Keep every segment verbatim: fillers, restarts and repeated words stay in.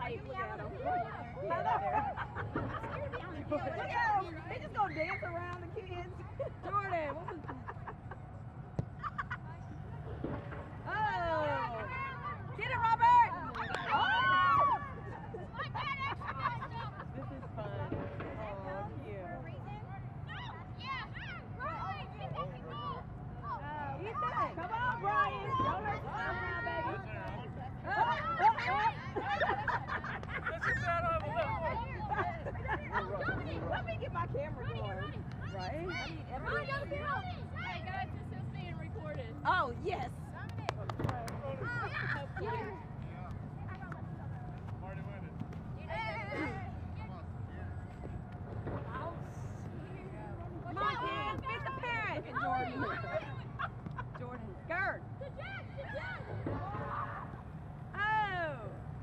life. Look at him. Look at him. They just gonna dance around the kids. Jordan, what was Oh! Get it, Robert! Oh! This is fun. Oh, cute. Come on, Brian. Don't let yourself down, baby. Oh, oh, oh. Let me get my camera going. Right? Hey guys, this is being recorded. Oh, yes. Come on, kids. Beat the parent. Look at Jordan. Jordan. Skirt. Oh.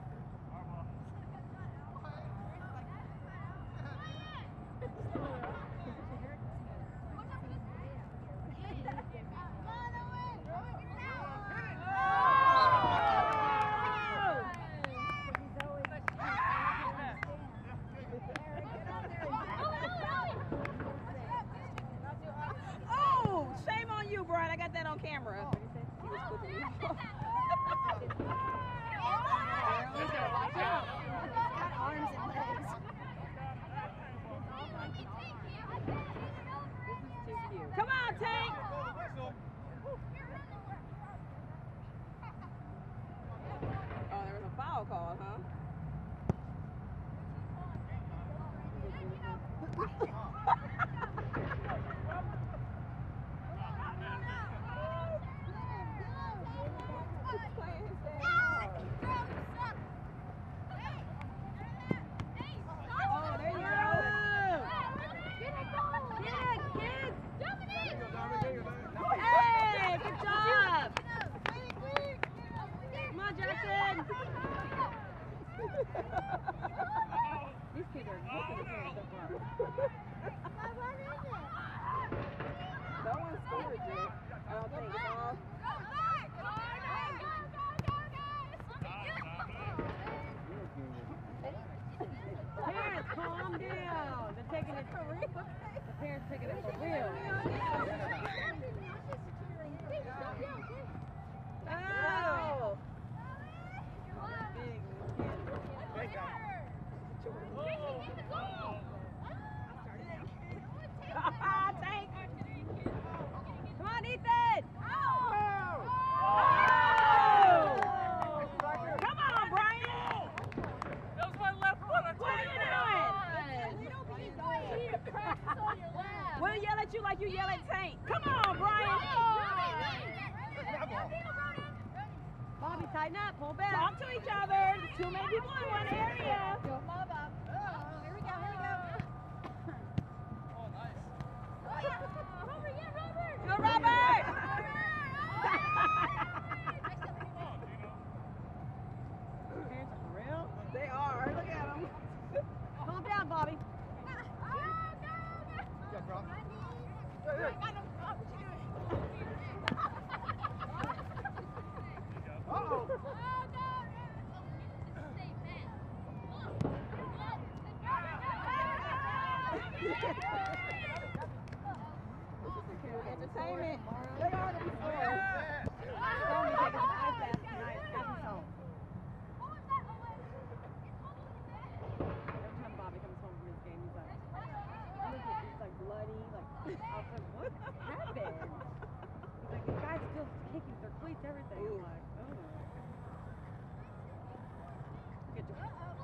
Oh, shame on you, Brian. I got that on camera. He was flipping you off. Come on, Tank! Oh, there was a foul call, huh? These kids are looking at him so far. No one scored yet. I don't think it's all. Parents, calm down. They're taking it for real. The parents taking it for real. Oh! Come on, Ethan! Oh! Come on, Brian! That was my left foot. What are you doing? We'll yell at you like you yell at Tank. Come on, Brian! Bobby, tighten up, pull back. Talk to each other. Too many people in one area. Go, Bob. Oh, here we go, here we go. Oh, nice. Go, Robert! Parents are real? They are. Look at them. Calm down, Bobby. Yeah, bro. Uh-oh. Entertainment. They are the score. Tell me taking some ice bath tonight. Have his home. Every time Bobby comes home from his game, he's like, he's like bloody, like, I was like, what happened? He's like, the guy's still kicking their cleats, everything. I'm like, oh. Get your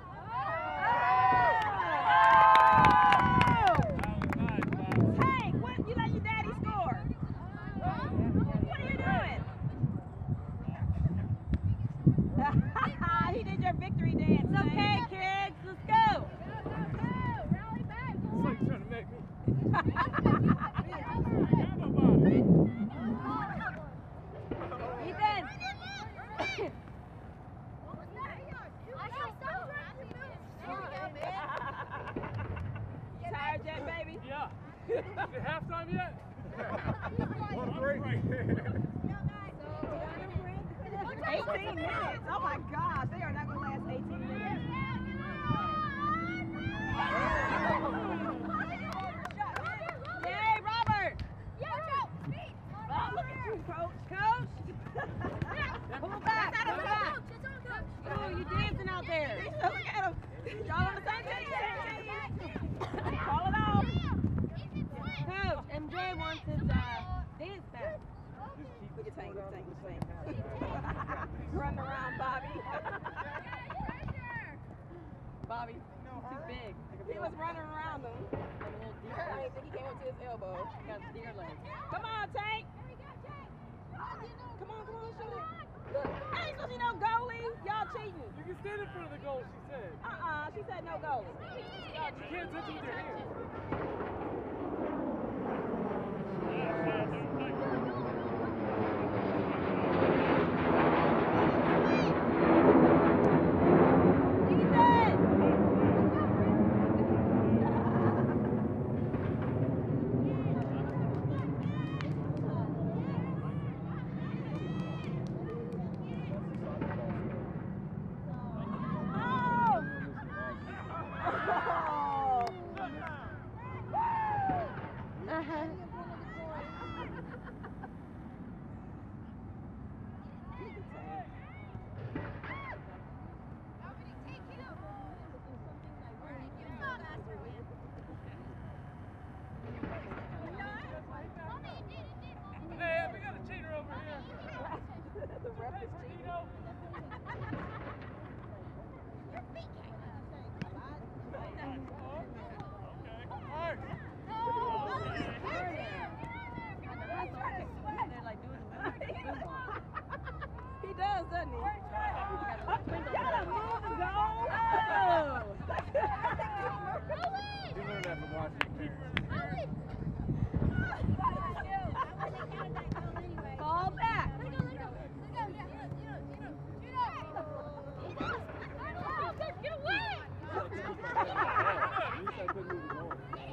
Tank, what? You let your daddy score? What are you doing? He did your victory dance. It's okay, kids. Let's go. Rally back. It's like trying to make me. Ethan. Tired yet, baby? Yeah. Is it halftime yet? One break. eighteen minutes. Oh my gosh, they are not going to last eighteen minutes. Coach. Coach. Pull back. Pull back. Oh, you dancing out there. Look at him. Y'all on the same team. Call it off. Coach, M J wants his uh, dance back. Look at Tank. Look at Tank. Look at Tank. Running around, Bobby. Bobby, too big. He was running around him. Like a little deer. I didn't think he came up to his elbow. He got deer legs. Come on, Tank. Come on, come on, shoot it. Look, I ain't supposed to be no goalie. Y'all cheating. You can stand in front of the goal, she said. Uh-uh, she said no goalie. You can't touch it with your hands. Hey, we got a cheater over here. The ref is cheating. They're like doing the He does, doesn't he? Gotta move and go. Oh! You learned that from watching your parents. Fall back. Get away! At least I couldn't move the ball.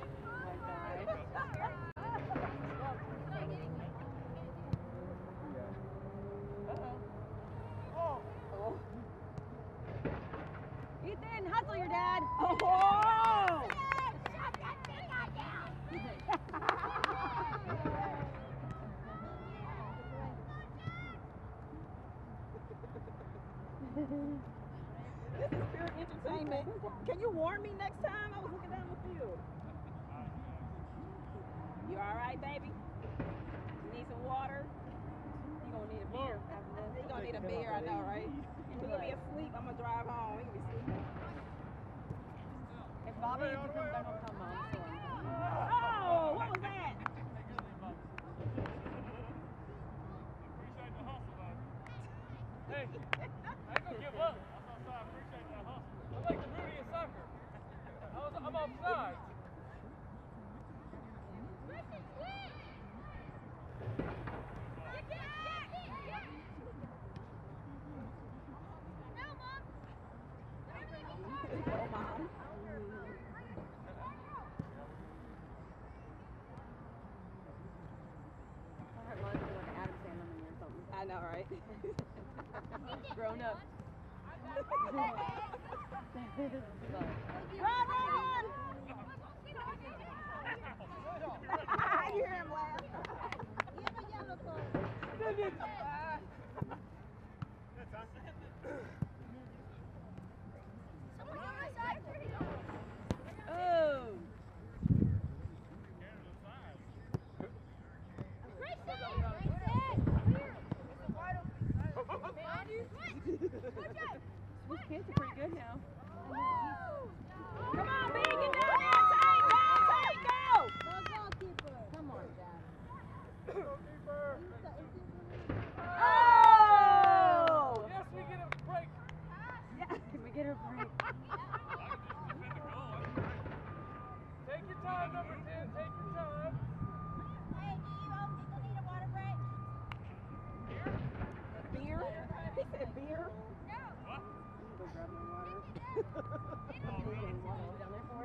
Ethan, hustle your dad. Oh! This is Spirit Entertainment. Can you warn me next time? I was looking down the field. You all right, baby? You need some water? You gonna need a beer after this. You gonna need a beer, I know, right? You're gonna be asleep. I'm gonna drive home. You gonna be sleeping. If Bobby comes back, I'll come on. Oh, what was that? Hey, I ain't gonna give up. I'm outside. I appreciate that hustle. I'm like the Rudy in soccer. I was, I'm offside. Oh, Mom. I heard lunch with like an Adam Sandler movie or something. I know, right? Grown up. Run, run, run! You hear him laugh. Oh. These kids are pretty good now. Come on, B, get down there, Tank, go, Tank, go! Come on, Dad. Oh! Yes, we get a break. Can we get her break? Take your time, number ten. Take your time. Beer? He said beer? Go grab my water. Down there for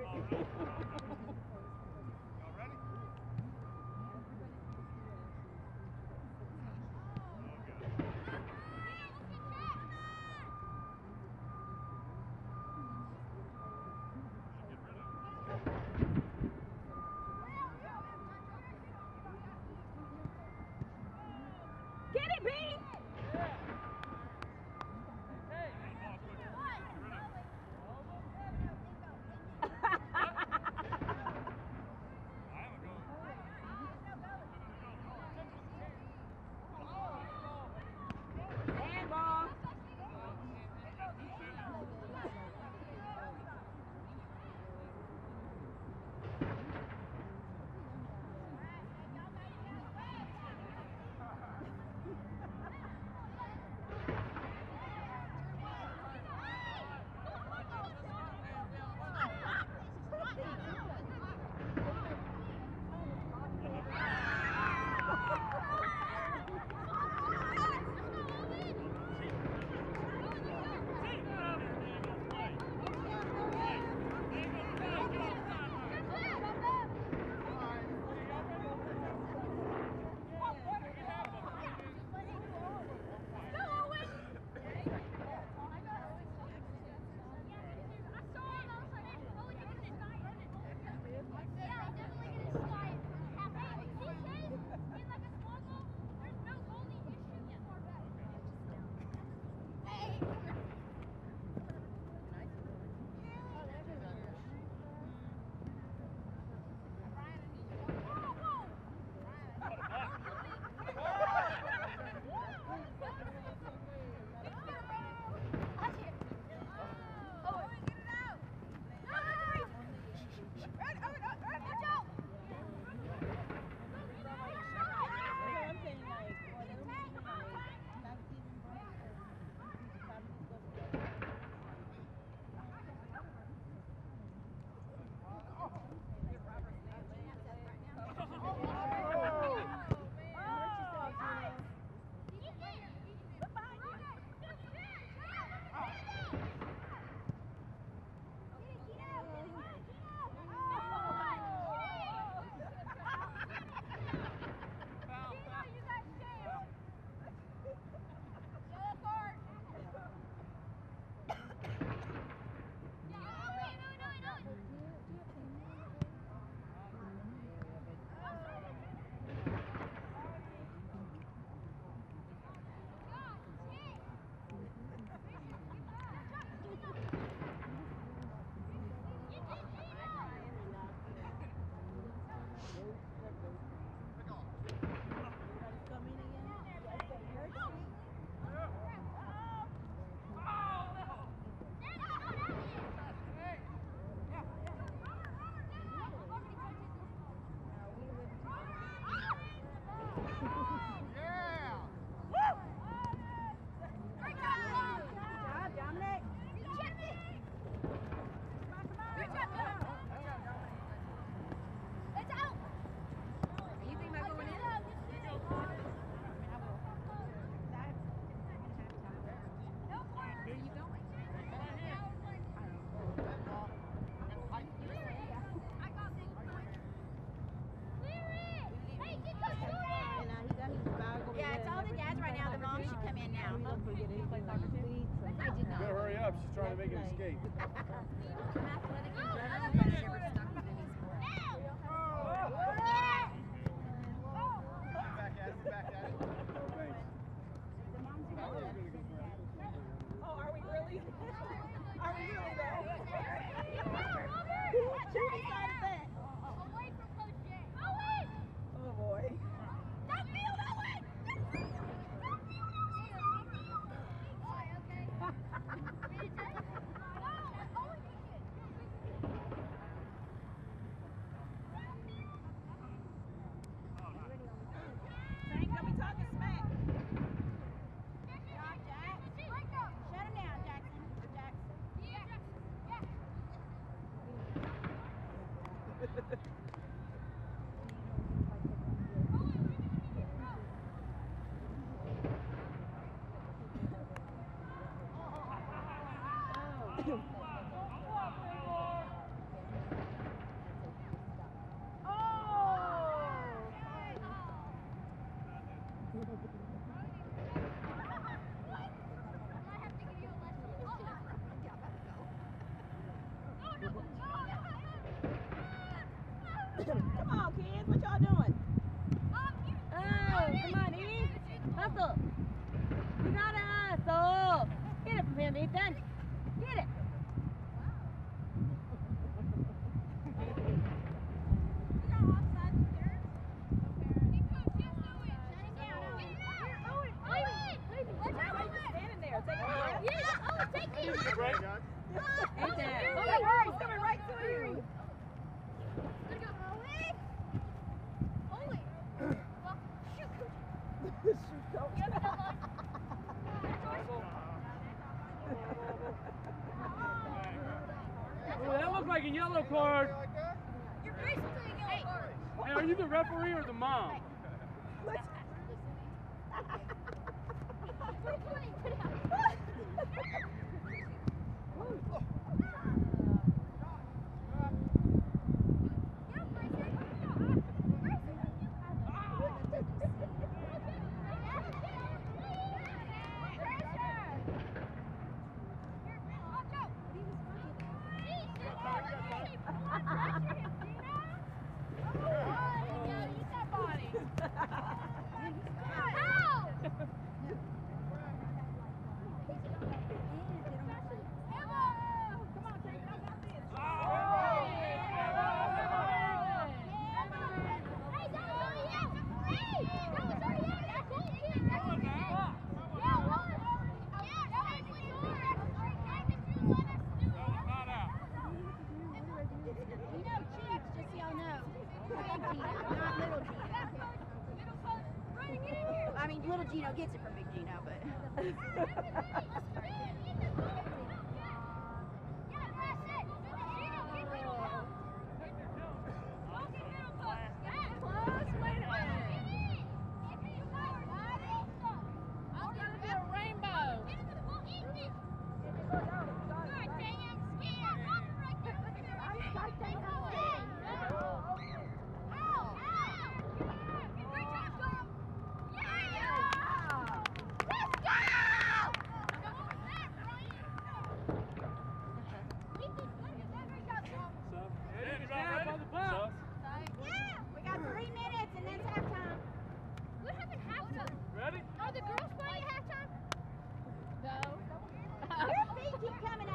Better hurry up. She's trying to make an escape. Oh, are we really? Are we really there? Who decided that? Oh boy. Frank, don't be talking smack. Shut him down, Jackson. Jackson. Come on, kids. What y'all doing? Oh, come on, Eve. Hustle. You got to hustle. Get it from him, Ethan. Get it. Standing there. Take a breath. Ain't that? Oh, he's coming right to you. Shoot, coach. Ooh, that looks like a yellow card. You're basically a yellow card. Hey, are you the referee or the mom? Let's- Put it, put it, put it out. I mean, little Gino gets it from big Gino, but. We got three minutes and then it's halftime. What happened halftime? Ready? Are the girls playing at halftime? No. Your feet keep coming up.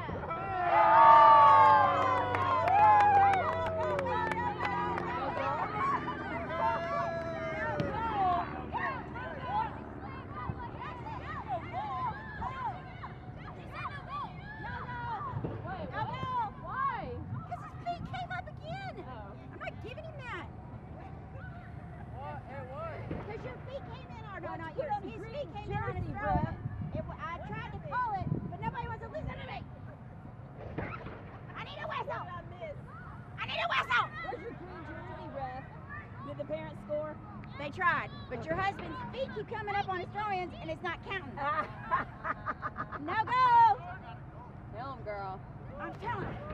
Did the parents score? They tried, but your husband's feet keep coming up on his throw-ins and it's not counting. No go! Tell him, girl. I'm telling you.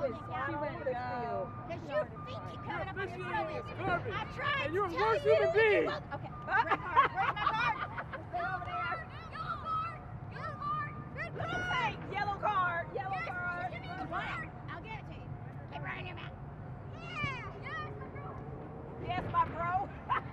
always slide over this field. Because your feet keep coming up on your throw-ins. Garbage. I tried And you're to a tell worse you. human being. you won't- Okay. Red card. Where's my card? Stay over there. Yellow card! Yellow card! Red Don't card! say yellow card, yellow card. What? I'll give it to you. Keep running your mouth. Yeah! Yes, my bro! Yes, my bro.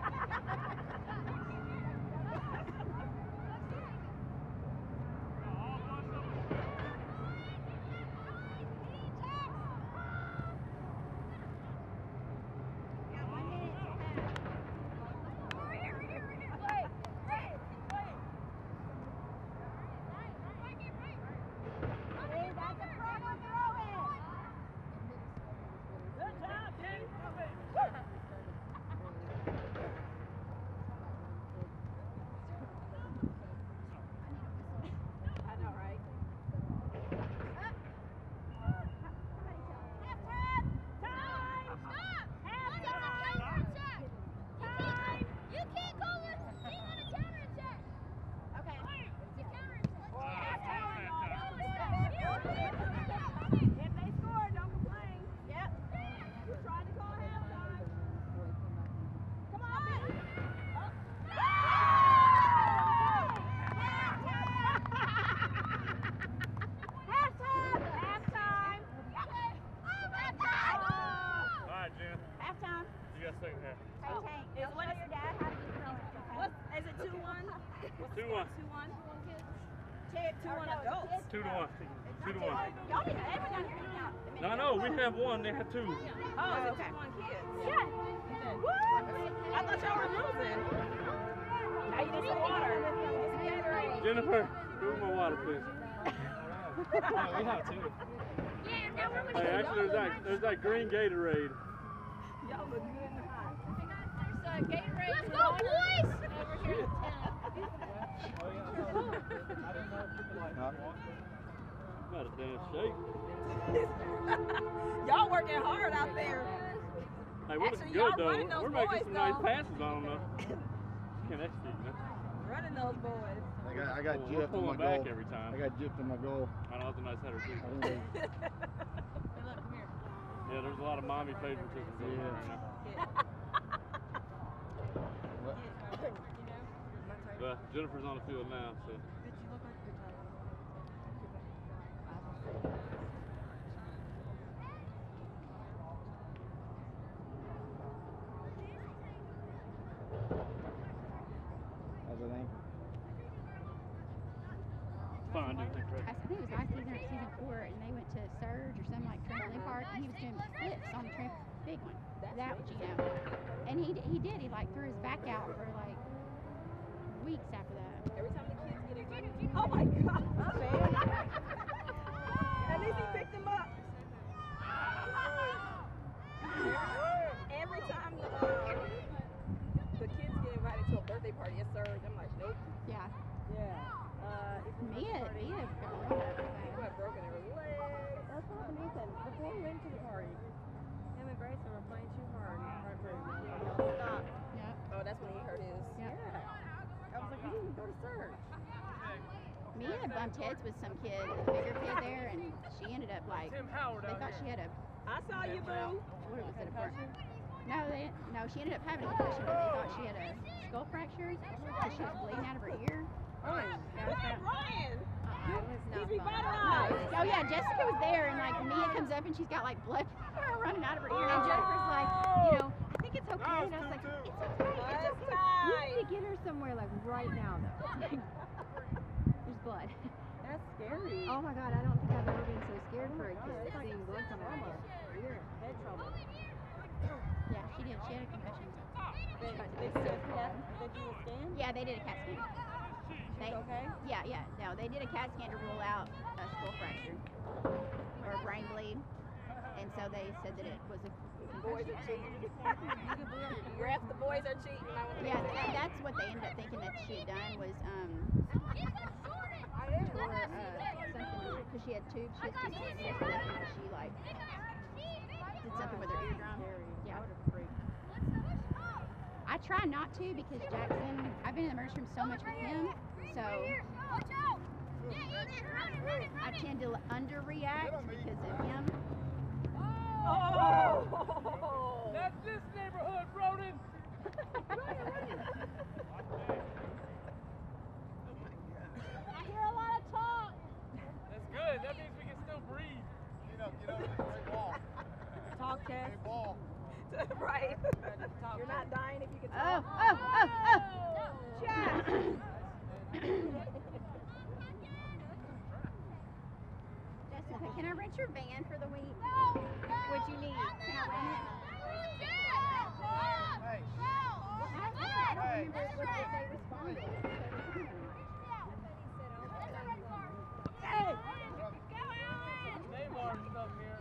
I know, right? You can't go with being on a counterattack. Okay. It's a counterattack. If they score, don't complain. Yep. We're trying to call halftime. Come on, baby. Halftime. Halftime. All right, Jen. Halftime. You got second half. Hey, Tank. Is Go what tell is- your dad how to get thrown. Okay? What is it? Two one. Two one. Two one. Two Or one no, adults. kids Two to throw. one. Two to one. Y'all need to everyone down here to count. the No, minutes. no, we have one. They have two. Oh, is it okay. two one kids? Yeah. What? I thought y'all were losing. Now you need some water. Get some Gatorade. Jennifer, move my water, please. Yeah, we have two. Yeah, now we're Hey, actually, there's that, there's that green Gatorade. Y'all look good in the hot. There's a Gatorade. Let's go, boys! Over here in town. I'm out of damn shape. Y'all working hard out there. Hey, we're Actually, looking y'all good, though. running those We're making boys, some nice though. passes on them, though. Can't execute, man. Running those boys. I got, I got We're gypped on pulling my back goal. every time. I got gypped on my goal. I know, it's a nice header, too. I think Yeah, there's a lot of mommy favoritism going on right now. What? But Jennifer's on the field now, so. How's it ankle? Fine, dude. Thanks, I think it was last season or season four, and they went to Surge or some like trampoline park, and he was doing flips on the tramp, big one. That was, you know, and he he did. He like threw his back out for like weeks after that. Every time the kids get excited. Oh my God. My bad. At least he picked him up. Every time the, uh, the kids get invited to a birthday party at Surge, I'm like, nope. Yeah, Yeah. Uh, it's Mia, Mia got run up. People have broken their legs. That's what happened, Nathan. Before we went to the party, him and Grayson were playing too hard. Heartbreaking. Y'all stopped. Yep. Oh, that's when he hurt his. Yep. I was like, we didn't even go to Surge. Mia had bumped heads with some kid, a bigger kid there, and she ended up like Tim Howard they out thought she here. had a I saw you, boo. what was it a burn? No, they no, she ended up having a concussion, but they thought she had a skull fracture because she was bleeding out of her ear. Oh, Yeah, Look it's at not- Ryan. uh-uh. He's revitalized. Oh yeah, Jessica was there, and like Mia comes up and she's got like blood running out of her ear, and Jennifer's like, you know, I think it's okay, and I was like, it's okay, it's That's okay. You tight. need to get her somewhere like right now though. There's blood. that's scary. Oh my God, I don't think I've ever been so scared for a kid It's like seeing blood come out. trauma. You're in head trouble. Yeah, she did. She had a concussion. They, they did a cat, they do a scan? Yeah, they did a CAT scan. They, She's okay? Yeah, yeah. No, they did a CAT scan to rule out a skull fracture or a brain bleed, and so they said that it was a Boys concussion. are cheating. Ref, the boys are cheating. I wanna Yeah, know. th- that's what they ended up thinking that she had done was um tore uh, something because she had tubes. She has tubes in her neck, and she like did something with her eardrum. Scary. Yeah. I would have freaked. I try not to because Jackson. I've been in the emergency room so much with him, so I tend to underreact because of him. Oh! That's this neighborhood, Broden. I hear a lot of talk. That's good. That means we can still breathe. You know, get over the great wall. Talk test. Great ball. Right. Talk You're not dying if you can Oh, talk. oh, oh, oh. Jack. Jessica, can I rent your van for the week? What you need? Can I rent it? Hey. I don't remember what they responded. Hey. Neymar's up here.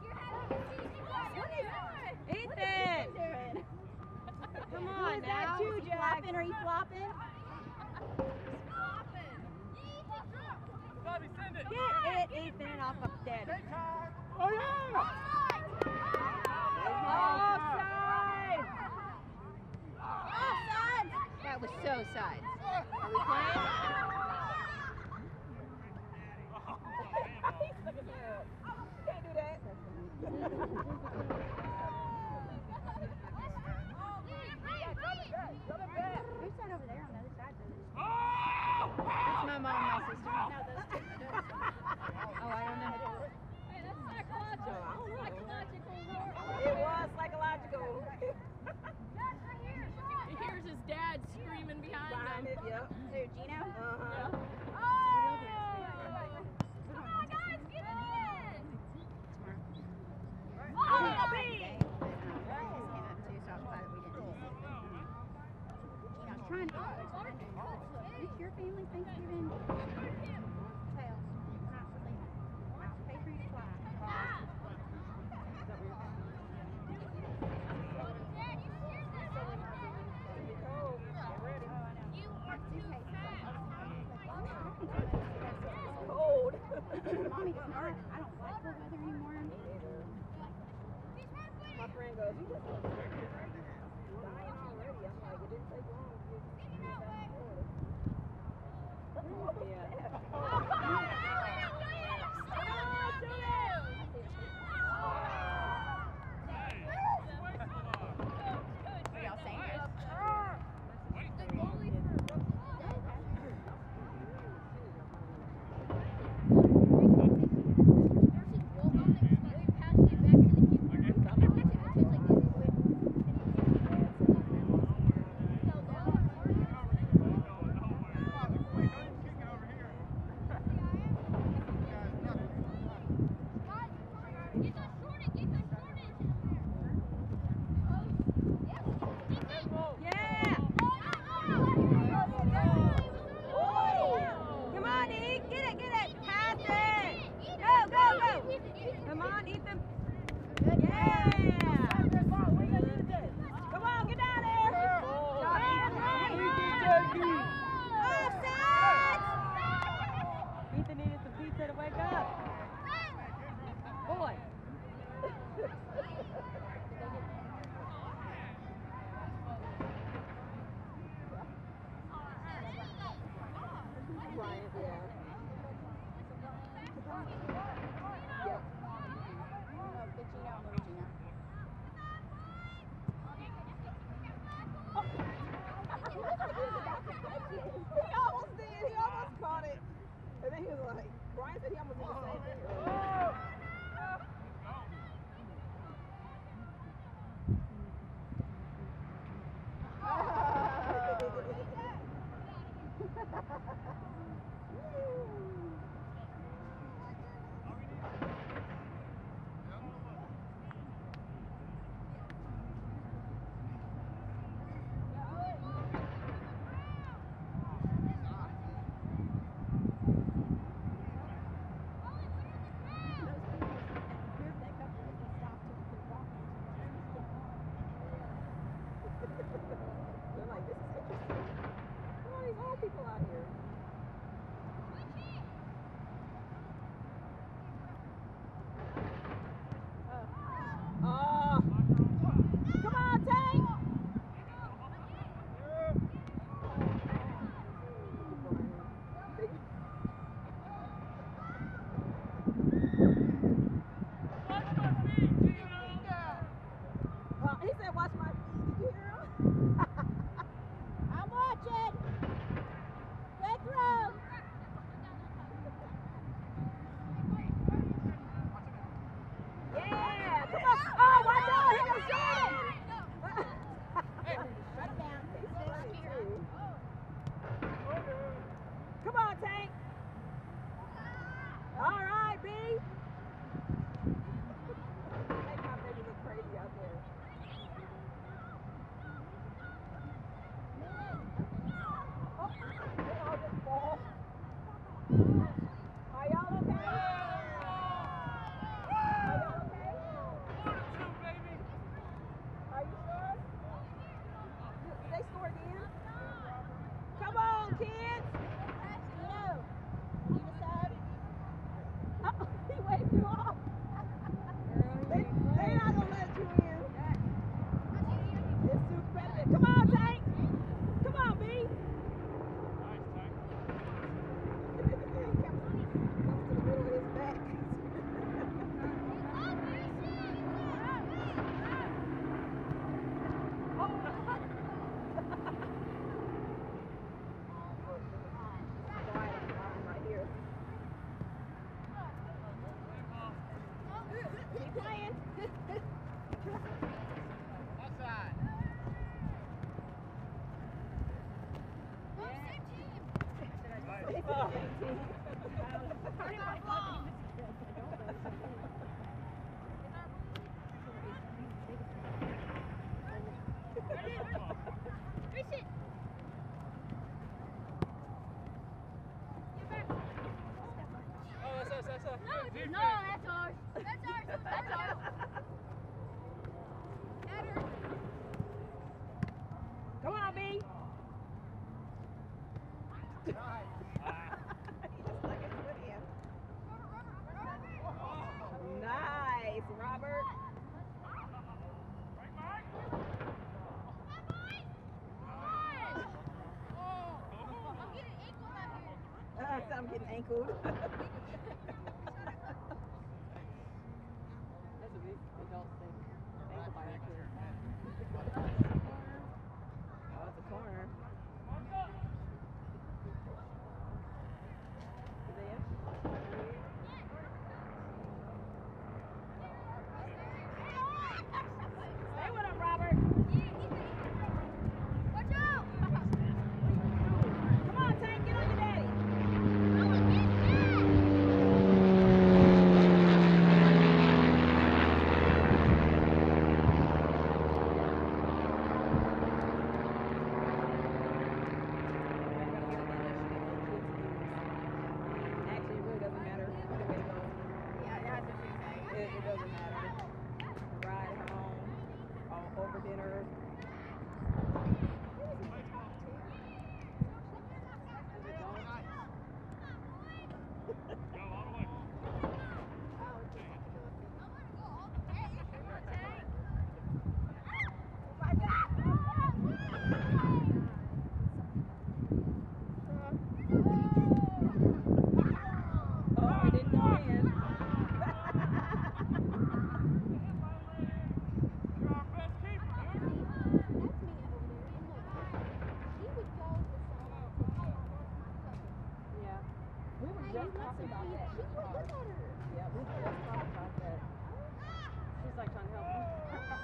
Ethan! Come on Who's that now. too, Jack? Flopping or he flopping? Bobby, send it. Get it, Ethan, off of Daddy. Oh, yeah. Offside! Offside! That was so sides. Are we playing? Can't do that. Who's that over there on the other side? Oh! That's my mom and my sister. No, those two. Oh, I don't know. Hey, that's psychological. Psychological war. It was psychological. He hears his dad screaming behind Behind him. it, yep. Who, Gino? Uh-huh. Come on, guys, get it in. Oh, B! Just came up too, so I was glad that we didn't miss it. Gino's trying to get trying to It's your family Thanksgiving. Tail. Not for leaving. Pay for your fly. Cold. Mommy does not. I don't like cold weather anymore. My friend goes, you just look dying already. I'm like, it didn't take long to get back to Florida. What was that? Are y'all saying this? Yeah! Come on, E! Get it, get it! Pass it! Go, go, go! Come on, Ethan! Yeah! Come on, get down there! Offside! Ethan needed some pizza to wake up. Boy! Bryant, yeah. He almost did. He almost caught it. And then he was like, Brian said he almost did the same thing. They're like, this is interesting. Why are these old people out here? It's the same team. Oh, that's us, that's us. No, it's no, that's ours. That's ours. That's ours. Header. Come on, B. He just stuck his foot in. Nice, Robert. Uh, so I'm getting ankled. That's what these adults think. Ankle biter too. Oh, it's a corner. Is it? Stay with him, Robert. Watch out! Come on, Tank, get on your daddy. Actually, it really doesn't matter which way it goes. Yeah, that's what you're saying. It, it doesn't matter. A ride home, or over dinner. If it don't, oh, it didn't go in. You're our best keeper, dude. Yeah. We were just talking about that. Yeah, we were just talking about that. She's like trying to help me.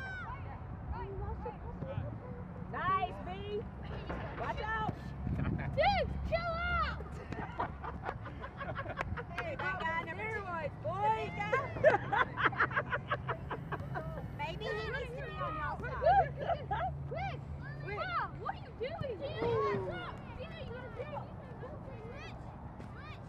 Nice, B. Watch out. Dude, chill out! Hey, big guy, number steroids, boy. Maybe he needs to be on y'all's side. Quick! Quick! Mom, what are you doing? Tina, what's up? Tina, you gotta do it. Switch! Switch!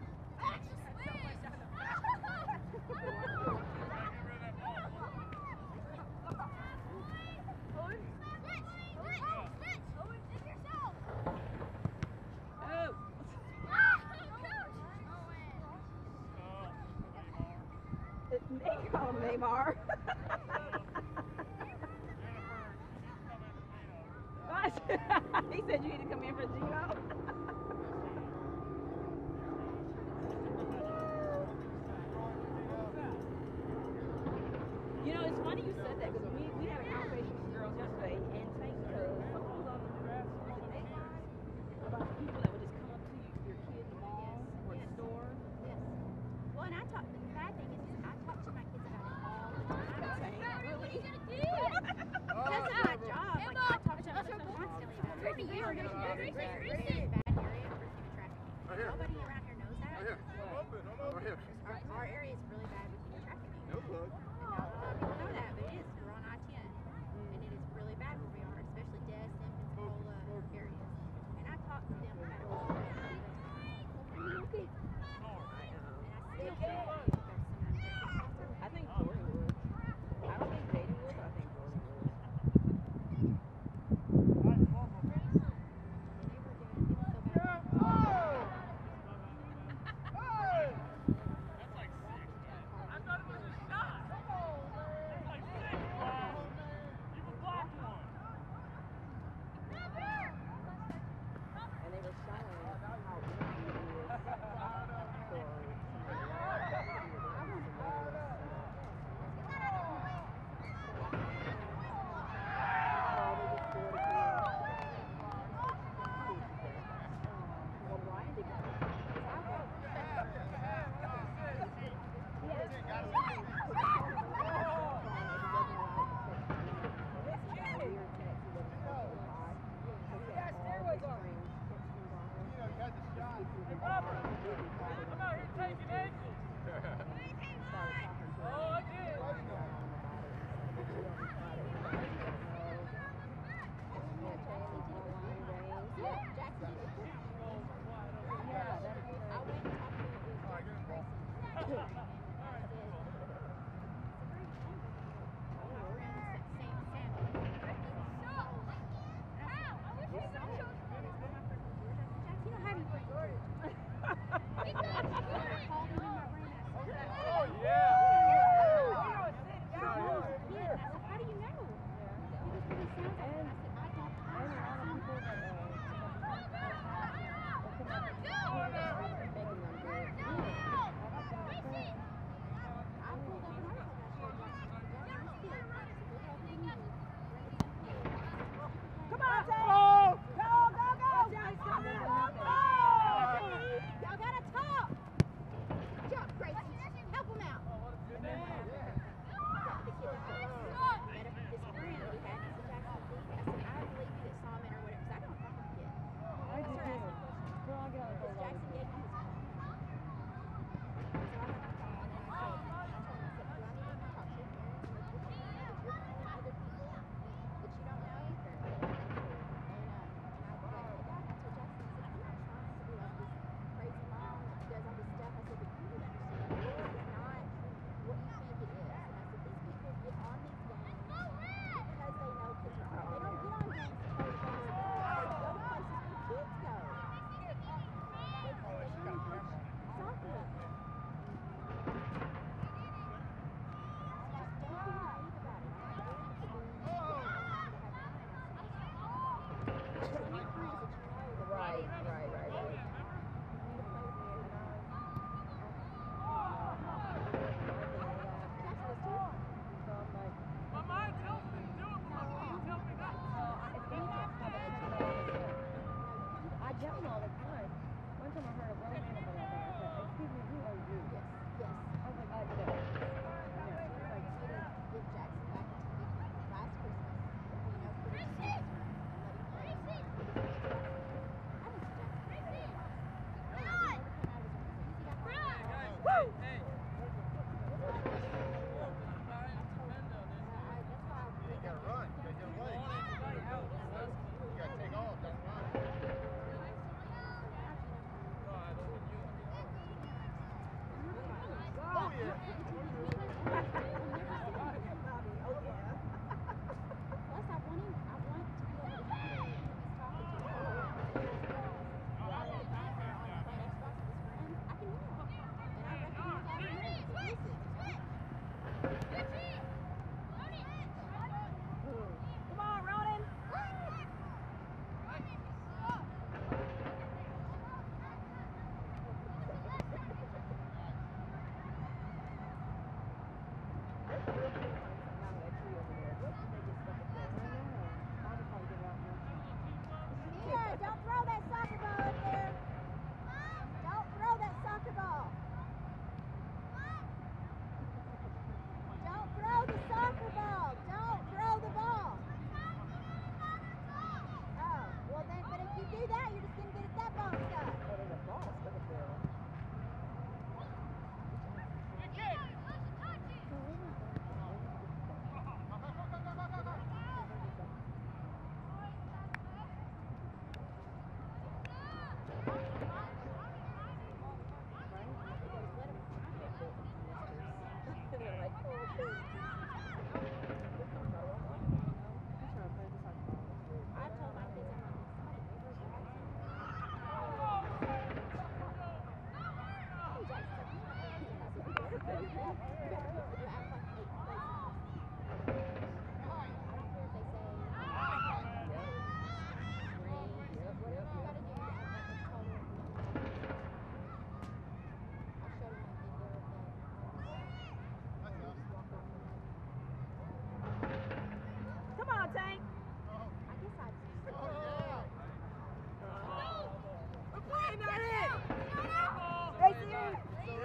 Oh. They call him Neymar. He said you need to come in for Gino. You know, it's funny you said that because we, we had a conversation with girls yesterday and Tank because someone was on the grass with they about the people that would just come up to you, your kid in the mall or the store. Yes. Well, and I talk, the bad thing is, is I talk to my kids about it all the time. Tank, really? That's my job. Like, I talk to them so constantly about it. Rudy, you are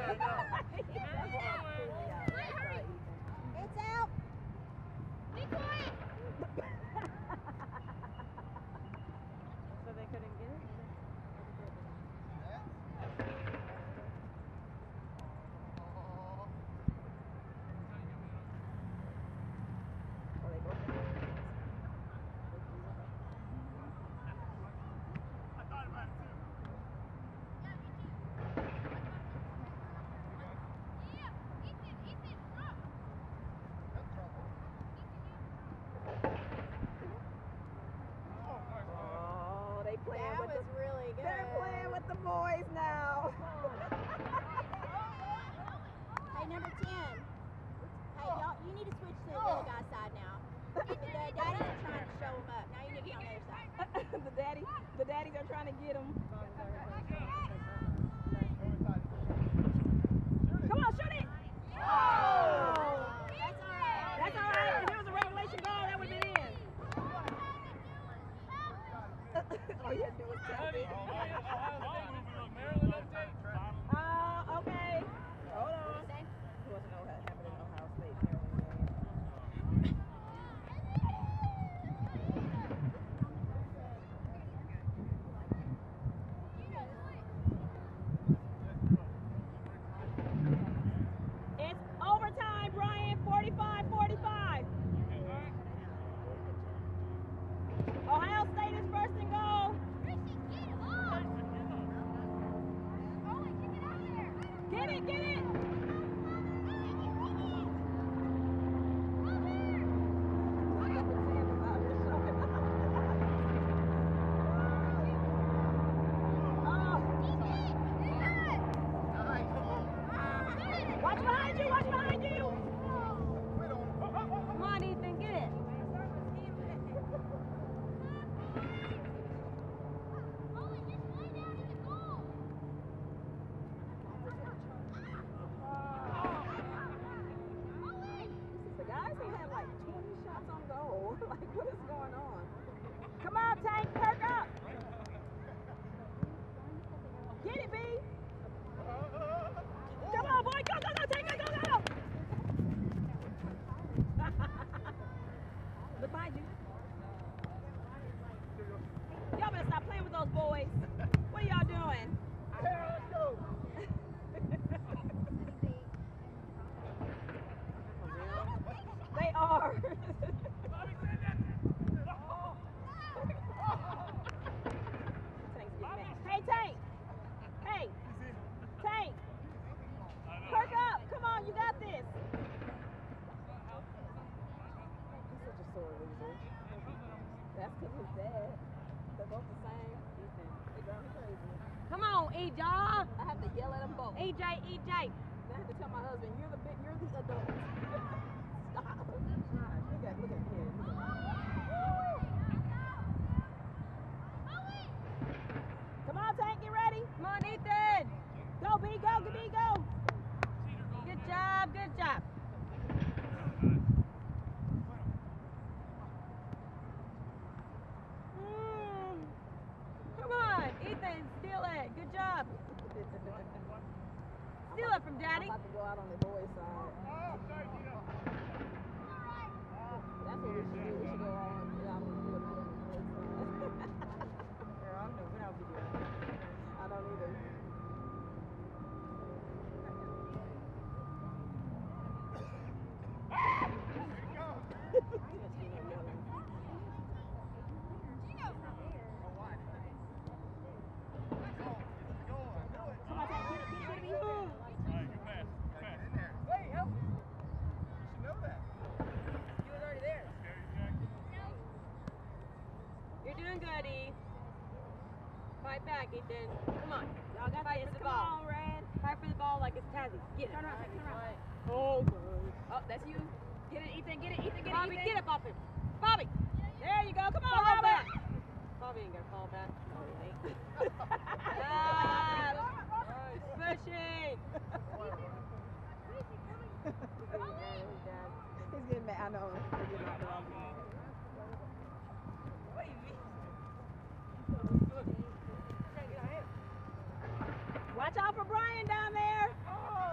It's out. Be quiet. So they couldn't get it? Oh, they playing That with was the, really good. they're playing with the boys now. Hey, number ten. Hey, y'all, you need to switch to the little guy side now. The daddies are trying to show him up. Now you need to be on the other side. the daddy, the daddies are trying to get them. Come on, shoot it! Oh! That's all right. That's all right. If it was a regulation goal, that would have been in. All you had to do was tap Honey, it. Ohio State, Maryland update. Uh, okay. Hold on. Who doesn't know what happened in Ohio State, Maryland game? It's overtime, Brian. forty-five forty-five. Ohio State is first and goal. Get it, get it. Watch behind you, watch behind you. Come on, Ethan, get it. The guys who have like twenty shots on goal. Like, what is going on? Come on, Tank, perk up. Get it, B. Come on, boy, go, go, go, Tank, go, go, go. Look behind you. Y'all better stop playing with those boys. What are y'all doing? They are. Tank's getting mad. Hey, Tank. Hey. Tank. Perk up. Come on, you got this. He's such a sore loser. That's because his dad. They're both the same. They drive me crazy. Come on, E J. I have to yell at them both. E J, E J. Then I have to tell my husband, you're the big, you're the adult. Stop. Look at, look at him. Come on, Tank, get ready. Come on, Ethan. Go, B, go, go, B, go. Good job, good job. Mm. Come on, Ethan, steal it. Good job. Steal it from Daddy. I'm about to go out on the boys' side. That's what we should do. We should go on out on the boys' side. Girl, I don't know what I'll be doing. I don't either. Come on, Tank, get it, get it, get it, get it. You're doing good, E. Fight back, Ethan. Come on. Y'all got Fight this. for the Come ball. on, Red. Fight for the ball like it's Tazzy. Get it. Turn around, turn around. Oh, good. Oh, that's you. Get it, Ethan, get it, Ethan, get Bobby, it, Ethan. get it, Bobby. Bobby. There you go. Come on, Fall Robert. back. Bobby ain't gonna fall back. Oh, he ain't. Ah, pushing. He's getting mad. I know. He's getting mad. What do you mean? Watch out for Brian down there. Oh,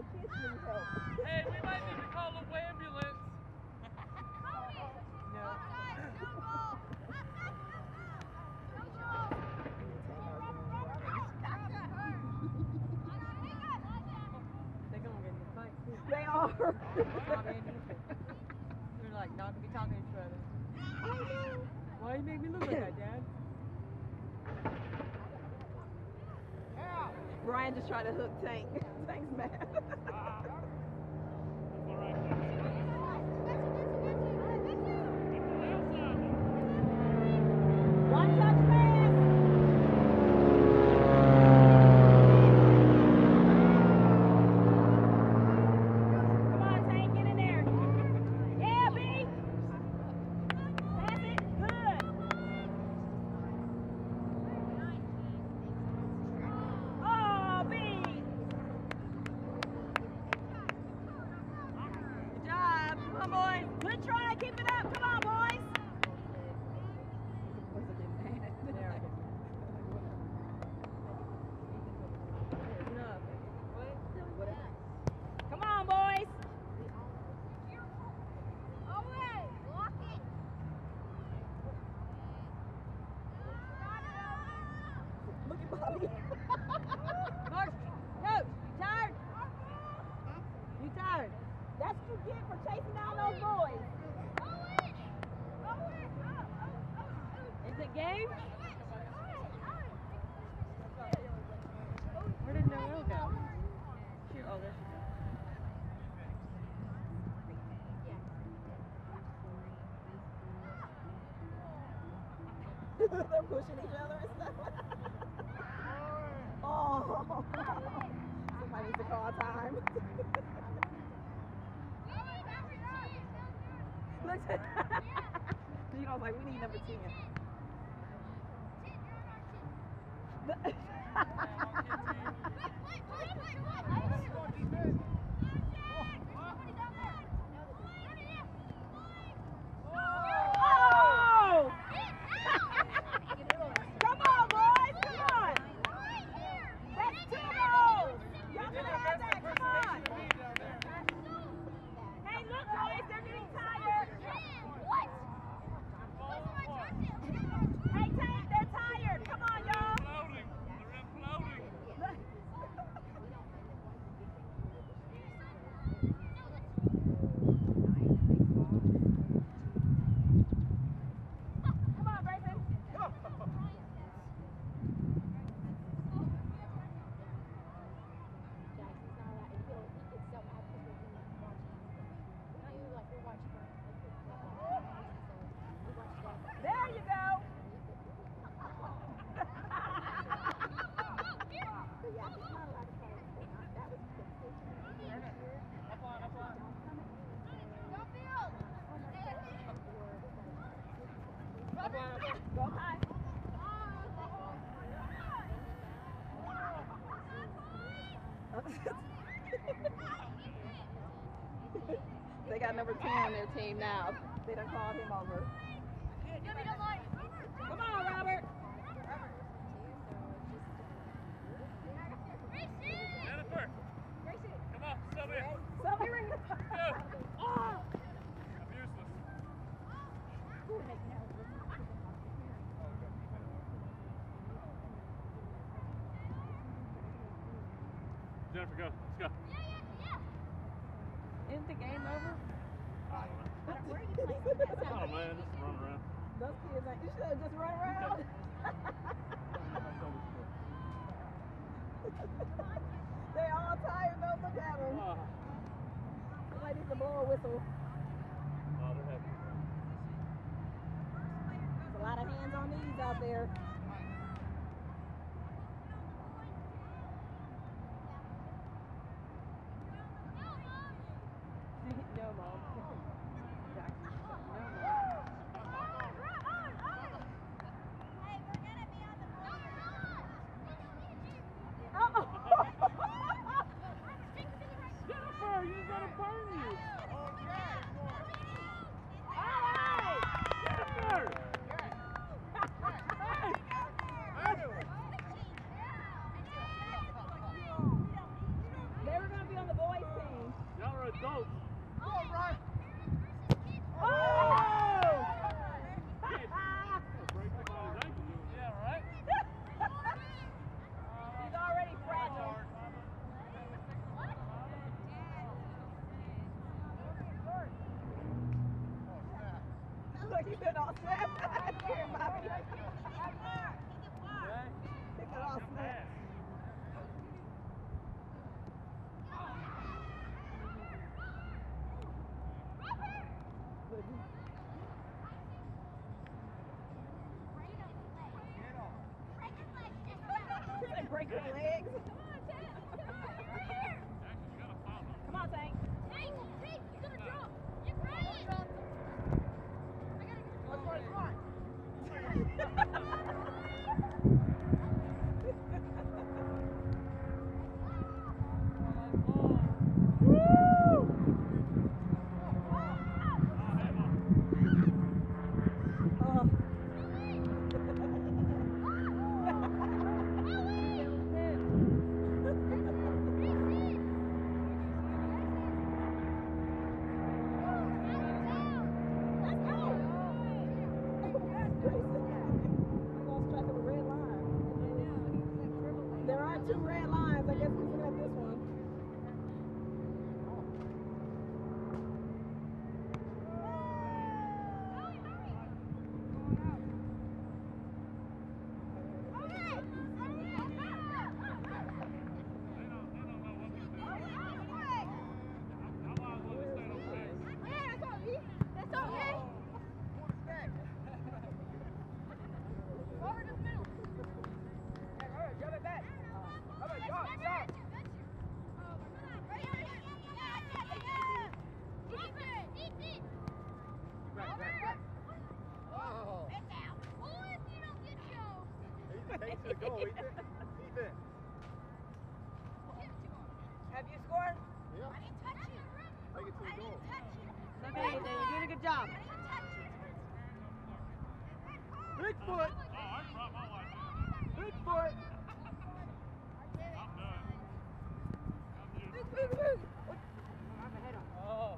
kids need help. Hey, we might need to call a ambulance. No. They're gonna get in a fight too. They are. They're like not gonna be talking to each other. Why you make me look like that, Dad? Brian just tried to hook Tank. Tank's mad. One touch pass. Come on, Tank, get in there. Yeah, B. Pass it. Good. Oh, B. Good job. Come on, boys. Good try. Keep it up. Come on, boys. Come on, boys. Look at Bobby. Mark, coach, you tired? You tired? That's what you get for chasing down those boys. Is it game? Where did Noelle go? She, oh, there she goes. They're pushing each other and stuff. Oh, somebody needs to call time. Look, you know, like we need number ten. Oh! Come on, boys, come on! That's two goals! Y'all can have that, come on! Hey, look, boys, they're getting tired! Hey, Tank, they're tired! Come on, y'all! Floating. They're imploding. Come on, Bryson! There you go! Go high. They got number ten on their team now. They done called him over. Come on, Robert. Jennifer. Come on, sub in. Somebody ring the Go. Oh! I'm useless. Jennifer, go. Let's go. Isn't the game over? I don't know. Where are you playing? That I sounds don't know, man. Just run around. Those kids ain't, you should have just run around. They all tired though, look at them. Oh, Somebody needs to blow a whistle. oh, they're happy. There's a lot of hands on knees out there. No, Mom. Jackson. No, Mom. Oh! Jennifer, you just gotta burn you. All right! Jennifer! Hey! Go. All right. Oh! Yeah, right? He's already fragile. Look, he's been all set. Here, Bobby. They got all set. Break your legs. Come on, Tank. There are two red lines. I guess we're looking at this one. Take to the goal, Ethan. Ethan. Have you scored? Yeah. Take it to the goal. Okay, Ethan, you're doing a good job. Bigfoot. Bigfoot. Oh.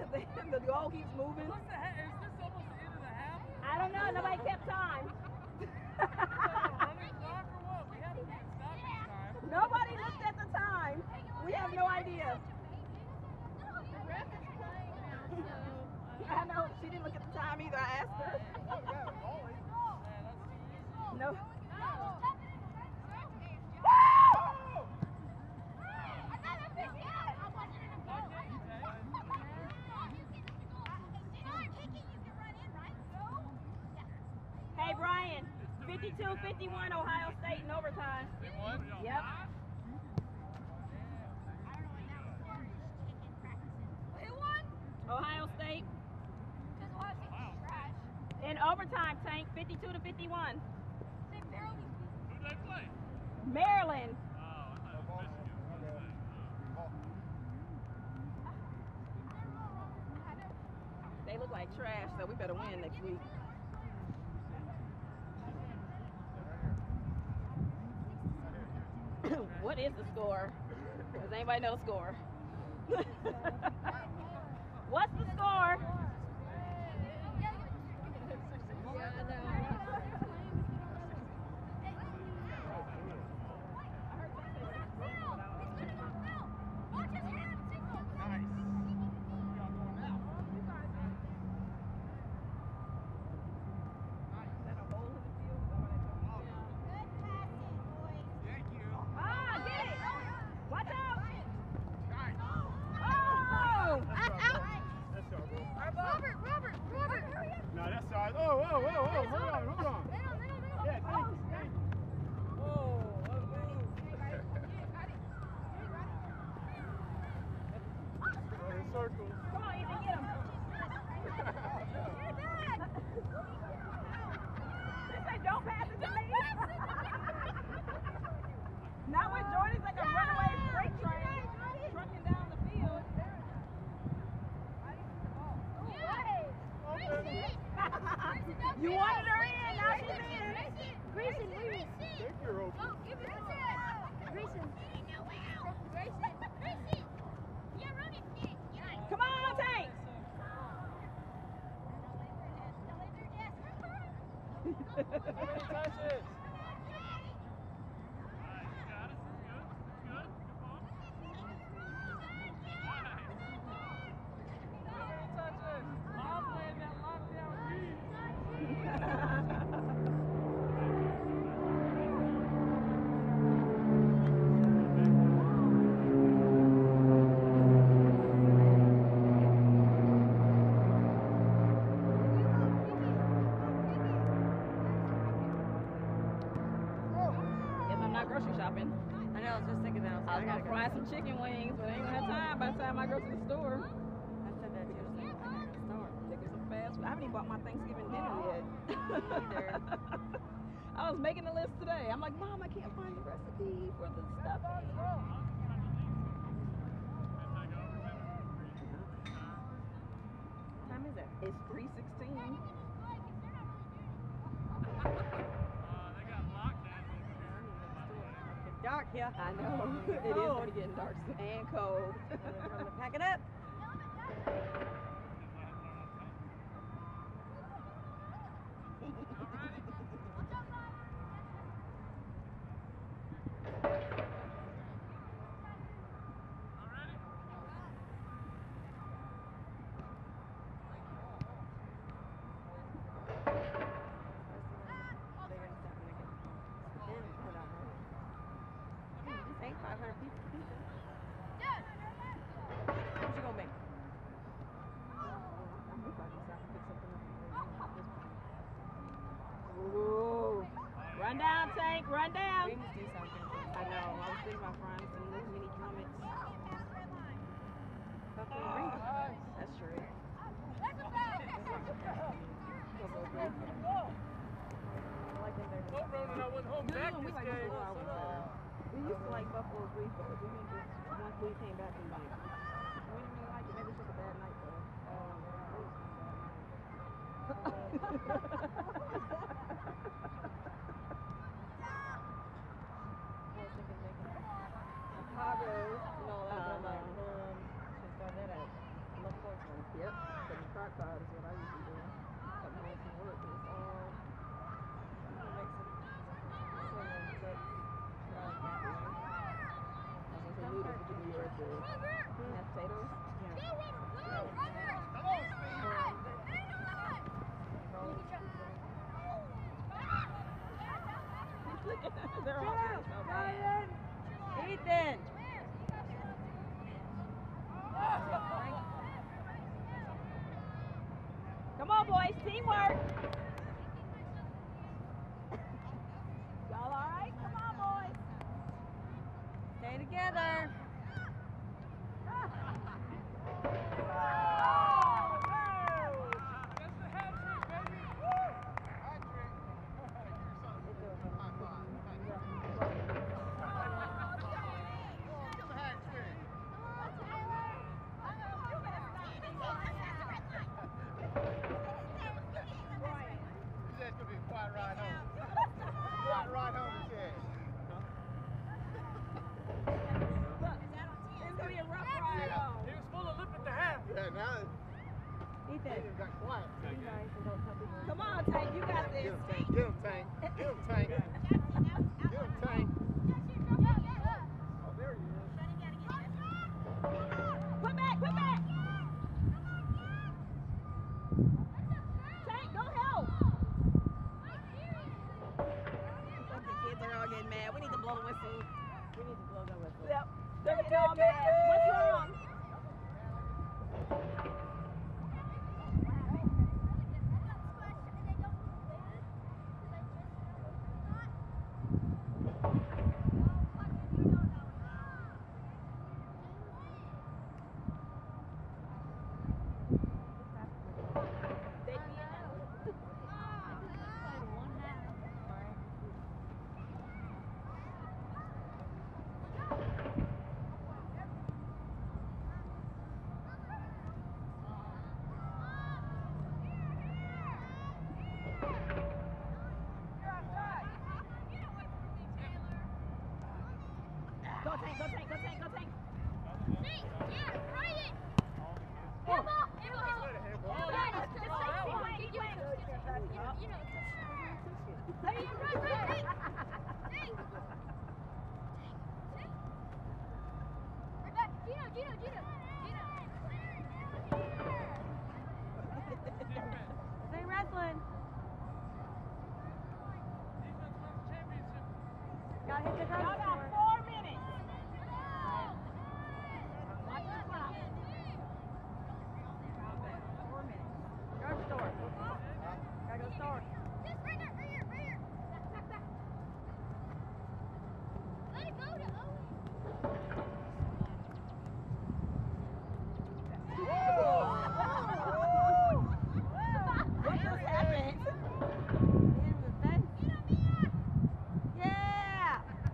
the, the goal keeps moving. What's the ha- is this almost the end of the half? I don't know. Nobody kept time. Running clock or what? We have to be in stoppage time. Nobody looked at the time. We have no idea. The ref is playing now, so. I know. She didn't look at the time either. I asked her. No. Hey, Brian. fifty-two fifty-one Ohio State in overtime. They won? Yep. Who won? Ohio State Because Ohio State's trash. in overtime, Tank. fifty-two to fifty-one. They barely Who'd they play? Maryland. Oh, I thought it was Michigan. They look like trash, so we better win next week. What is the score? Does anybody know the score? What's the score? Ah, get it! Watch out! Oh! Robert, Robert, Robert, hurry up. No, that's all right. Oh, whoa, whoa, whoa. Hold on, hold on. Yeah, thank you, thank you. Whoa, Go in circles. Come on, Ethan, get him. They say don't pass it to me. Not when Jordan's like a runaway freight train trucking down the field. You wanted her in, now she's in. Grayson, Grayson. Think you're okay. Oh, give it to him. Grayson. Grayson. Grayson. Yeah, run it. Come on, Tank. touches. Guess I'm not grocery shopping. I know, I was just thinking that. I was gonna fry some chicken wings, but I ain't gonna have time by the time I go to the store. I said that too. I was like, I'm at the store. Take some fast food. I haven't even bought my Thanksgiving dinner yet. Either. I was making a list today. I'm like, Mom, I can't find the recipe for the stuffing. What time is it? It's three sixteen. It's dark here. I know. It is Cold. going to get dark and cold. Time to pack it up. five hundred pieces. What you gonna make? Ooh. Run down, Tank. Run down. We need to do something. I know. I was thinking about frying some little mini drummets. Hopefully bring them. That's true. I like them better. Well, Ronan, I went home No, back no, we this like game. Buffalo Wild Wings better. We used to like Buffalo Grief, but we didn't just, once we came back and like, we didn't really like it. Maybe it's just a bad night though. Um, Chicago, you know, like, uh, like, um, should start that at. Look forward to it. Yep. boys. Teamwork. Y'all all right? Come on, boys. Stay together. Come on, Tank, you got this. Get him, Tank. Get him, Tank. Get him, Tank. Get him, Tank. Oh, there he is. Put back, put back. Tank, go help. The kids are all getting mad. We need to blow the whistle. We need to blow the whistle. Yep. They're getting all mad. What's wrong? Go Tank, go Tank, go Tank, go Tank. Tank, yeah, right it. Handball, handball. Oh, yeah, just just like you want to give it. You know, run, run, Tank. Tank. Tank. Gino, Gino, Gino, Gino. Stay wrestling. Gotta hit the ground. Y'all got four minutes. Watch the clock. Four minutes. Go to store. Gotta go store. Just right there, right here, right here. Back, back, back. Let it go to Owen. What just happened? In the fence. Yeah!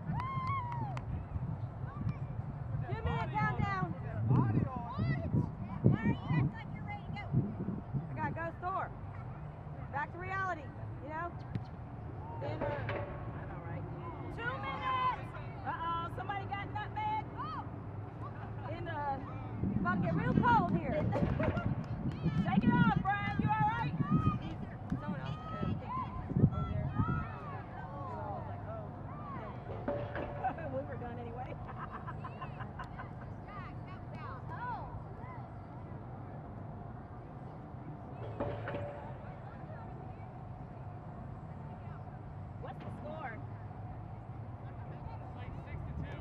Two minute countdown. Why are you acting like you're ready to go? I gotta go store. Back to reality, you know? Dinner. I know, right? Two minutes. Uh-oh, somebody got nutmeg? In the, it's about to get real cold here. Shake it off, Brian. You all right? Someone else uh, picked it over there. And I was like, oh, no. We were done anyway. What's the score? Like six to two.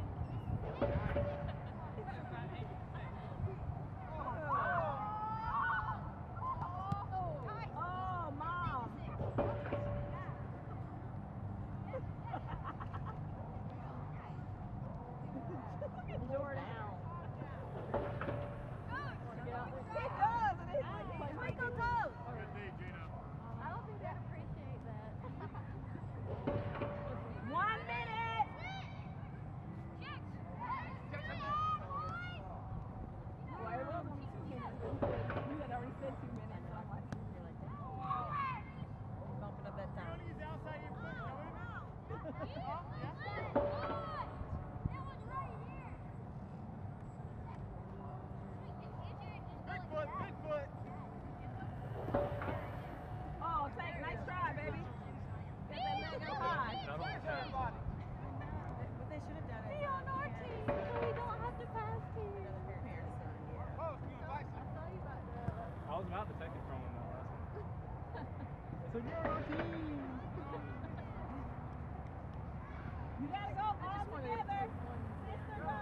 Oh, Mom. Look at Jordan. He does, and he's like, like Michael does. Good day, Gino. I don't think they'd appreciate that. One minute. Well, it was only two minutes, but he said- you had already said two minutes, so I'm like, Bumping up that time. He's outside your foot, Joey. Bigfoot, Bigfoot. oh, Tank, nice try, baby. Get that leg up high. Everybody. What they should have done is. Be on our team, so we don't have to pass him. Oh, it's good advice. I was about to take it from him that last one. So you're on our team. You gotta go all together. Sister, go.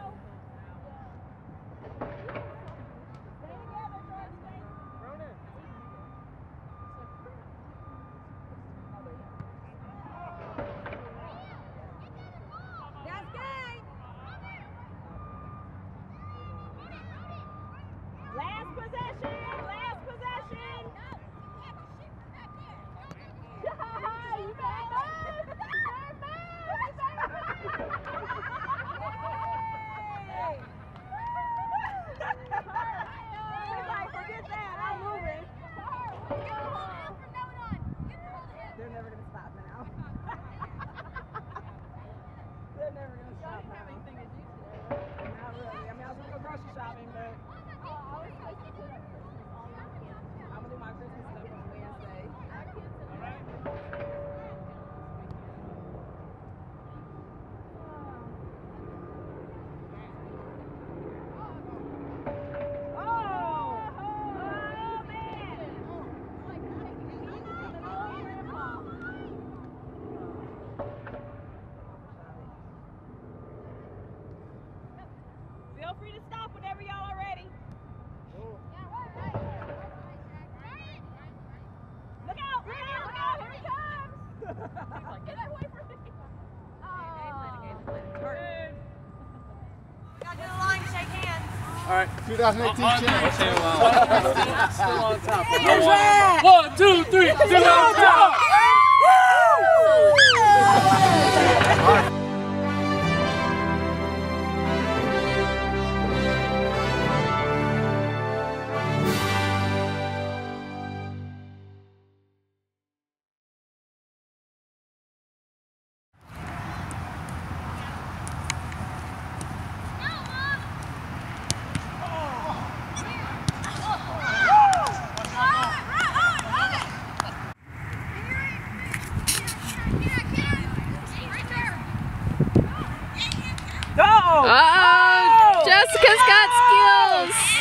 Stay together, George. Stay. Ronan. They're never gonna stop now. They're never gonna stop now. Not really. I mean, I was gonna go grocery shopping, but I'm gonna do my Christmas stuff on Wednesday. Feel free to stop whenever y'all are ready. Look out! Look out! Look out! Here he comes! He's like, get away from me! Oh. Gotta do the line, shake hands. All right, twenty eighteen champs. Still on top. One, two, three. Still on top. Go! Uh-oh! Jessica's got skills!